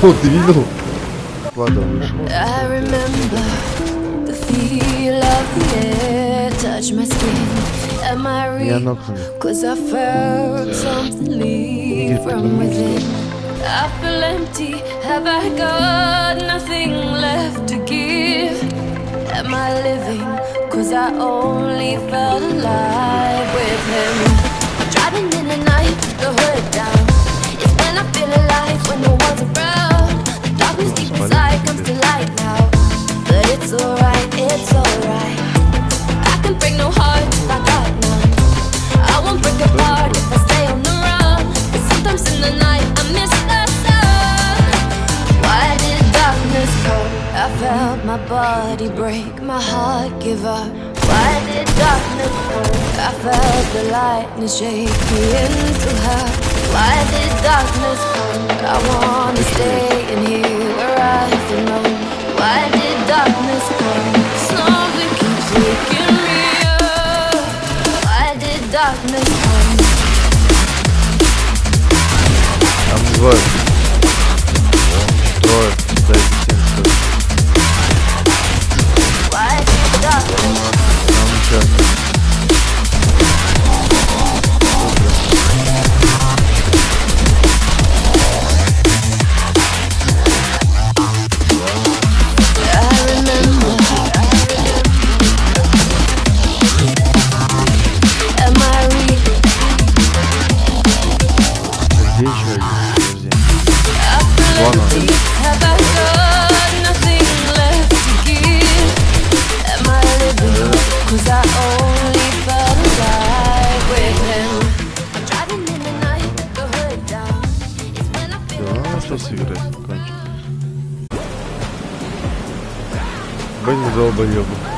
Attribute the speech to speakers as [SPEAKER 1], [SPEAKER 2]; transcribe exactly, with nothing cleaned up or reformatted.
[SPEAKER 1] О, ты видел? Ладно, вышел.
[SPEAKER 2] I remember the feel of the air touch my skin. Am I real? Cause I felt something leave from within. I feel empty, have I got nothing left to give? Am I living? Cause I only felt alive with him. Driving in the night, the hood down. It's when I feel alive, when no one's around. The darkness deep inside comes to light now. But it's alright, it's alright. I can break no heart if I got none. I won't break apart if I stay on the run. But sometimes in the night I miss the sun. Why did darkness come? I felt my body break, my heart give up. Why did darkness come? I felt the lightness shake me into her. Why did darkness come? I wanna stay in here where I belong. Why did darkness come? Something keeps waking me up. Why did darkness come?
[SPEAKER 1] Там двое. Трое. Дай семь.
[SPEAKER 2] Why did darkness come?
[SPEAKER 1] Там сейчас. Где еще один? Подожди. Да, что сыграть? Кончим. Бэнни долбоёбы.